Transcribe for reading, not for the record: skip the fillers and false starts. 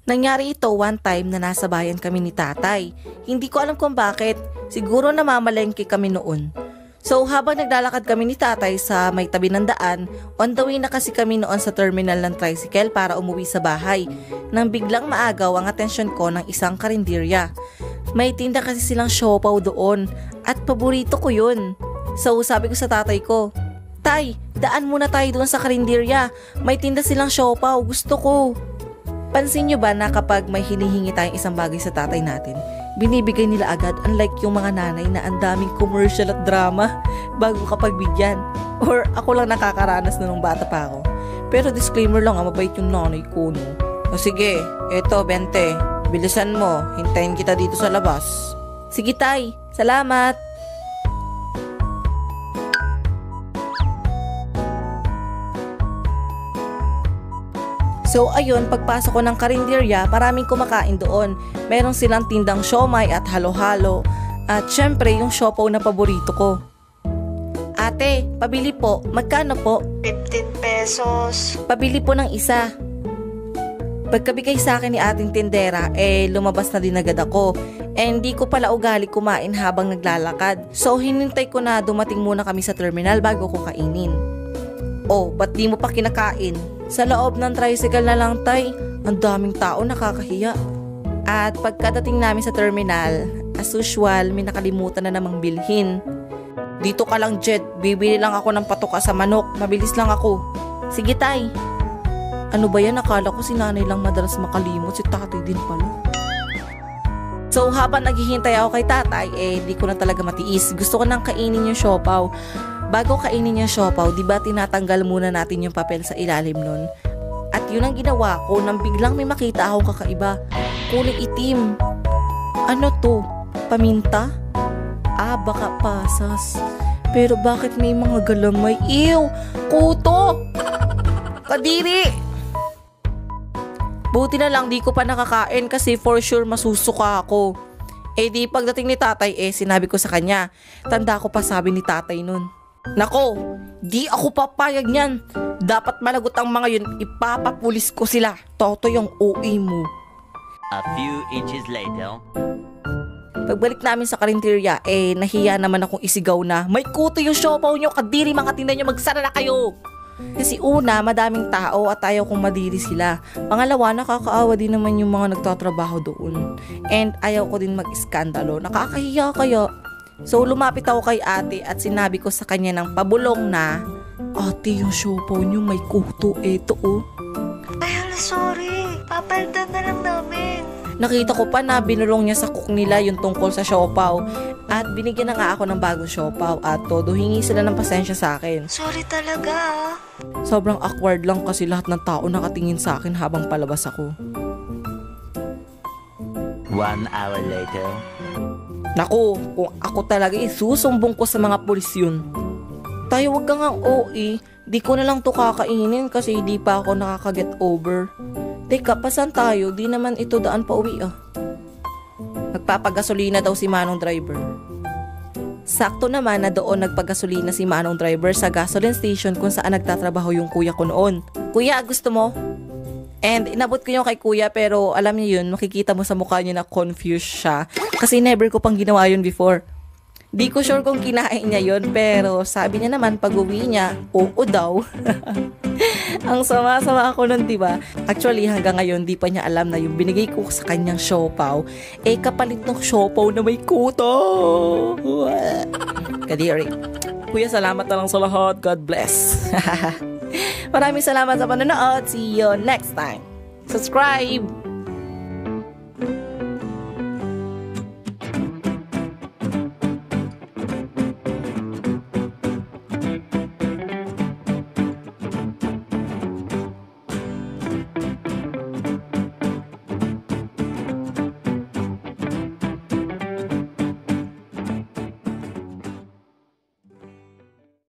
Nangyari ito one time na nasa bayan kami ni tatay. Hindi ko alam kung bakit, siguro namamalengke kami noon. So habang naglalakad kami ni tatay sa may tabi ng daan, on the way na kasi kami noon sa terminal ng tricycle para umuwi sa bahay, nang biglang maagaw ang atensyon ko ng isang karinderya. May tinda kasi silang siopaw doon at paborito ko yun. So sabi ko sa tatay ko, "Tay, daan muna tayo doon sa karinderya, may tinda silang siopaw, gusto ko." Pansin nyo ba na kapag may hinihingi tayong isang bagay sa tatay natin, binibigay nila agad, unlike yung mga nanay na ang daming commercial at drama bago kapag bigyan? Or ako lang nakakaranas na nung bata pa ako. Pero disclaimer lang, mabait yung nanay ko, no? O sige, eto 20, bilisan mo, hintayin kita dito sa labas. Sige tay, salamat. So ayun, pagpasok ko ng karinderya, maraming kumakain doon. Meron silang tindang siomay at halo-halo. At syempre, yung siopaw na paborito ko. Ate, pabili po. Magkano po? 15 pesos. Pabili po ng isa. Pagkabigay sa akin ni ating tindera, lumabas na din agad ako. Hindi ko pala ugali kumain habang naglalakad. So hinintay ko na dumating muna kami sa terminal bago ko kainin. Oh, ba't di mo pa kinakain? Sa loob ng tricycle na lang tay, ang daming tao, nakakahiya. At pagkadating namin sa terminal, as usual, may nakalimutan na namang bilhin. Dito ka lang Jet, bibili lang ako ng patoka sa manok, mabilis lang ako. Sige tay. Ano ba yan, akala ko si nanay lang madalas makalimot, si tatay din pala. So habang naghihintay ako kay tatay, di ko na talaga matiis. Gusto ko nang kainin yung siopaw. Bago kainin yung siopaw, diba tinatanggal muna natin yung papel sa ilalim nun? At yun ang ginawa ko nang biglang may makita akong kakaiba. Kulay itim. Ano to? Paminta? Baka pasas. Pero bakit may mga galamay? Ew! Kuto! Kadiri! Buti na lang di ko pa nakakain kasi for sure masusuka ako. Di pagdating ni tatay, sinabi ko sa kanya. Tanda ko pa sabi ni tatay nun. Nako, di ako papayag niyan. Dapat malagot ang mga yun, ipapapulis ko sila. Toto yung OA mo. A few inches later. Pagbalik namin sa karinderya, nahiya naman akong isigaw na, "May kuto yung siopaw nyo, kadiri mga tinda nyo, magsara na kayo!" Kasi una, madaming tao at ayaw kong madiri sila. Pangalawa, nakakaawa din naman yung mga nagtatrabaho doon. And ayaw ko din mag-iskandalo, nakakahiya kaya. So lumapit ako kay ate at sinabi ko sa kanya ng pabulong na, "Ate, yung siopaw nyo may kuto, eto oh." Ay, hala, sorry. Papalitan na lang namin. Nakita ko pa na binulong niya sa cook nila yung tungkol sa siopaw. At binigyan na nga ako ng bagong siopaw at todo hingi sila ng pasensya sa akin. Sorry talaga Sobrang awkward lang kasi lahat ng tao nakatingin sa akin habang palabas ako. 1 hour later. Naku, kung ako talaga isusumbong ko sa mga pulis yun. Tayo wag kang ang OA, di ko na lang to kakainin kasi di pa ako nakaka-get over. Teka, pasan tayo? Di naman ito daan pa uwi ah. Nagpapagasolina daw si Manong driver. Sakto naman na doon nagpagasolina si Manong driver sa gasoline station kung saan nagtatrabaho yung kuya ko noon. "Kuya, gusto mo?" And inabot ko yung kay kuya pero alam niyo yun, makikita mo sa mukha niya na confused siya. Kasi never ko pang ginawa yun before. Di ko sure kung kinain niya yun pero sabi niya naman pag uwi niya, oo daw. Ang sama-sama ako nun, diba? Actually hanggang ngayon di pa niya alam na yung binigay ko sa kanyang siopaw, kapalit ng siopaw na may kuto. Kadiri. Kuya, salamat na lang sa lahat. God bless. Maraming salamat sa panonood. See you next time. Subscribe!